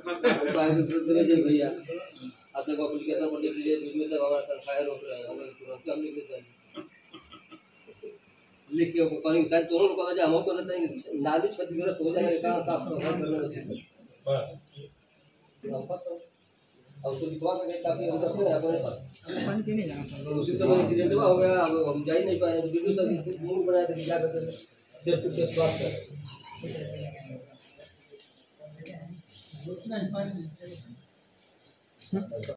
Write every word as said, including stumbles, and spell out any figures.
भैया आप लोग एप्लीकेशन पर लिख लीजिए वीडियो तक हमारा फायर रोक रहे हैं हम तुरंत हम लिख देते हैं लिख के कहीं साइड तो हम कहते हैं हम कहते हैं नाली क्षतिग्रस्त हो जाएगा कहां साफ करना है बस अब तो लिखवा के काफी हम रखते हैं अपने पास पानी के नहीं जाना सर उसी समय एक्सीडेंट हुआ हो गया अब हम जा ही नहीं पाए वीडियो तक मूड बनाया था कि क्या करते हैं सेफ टू सेफ बात कर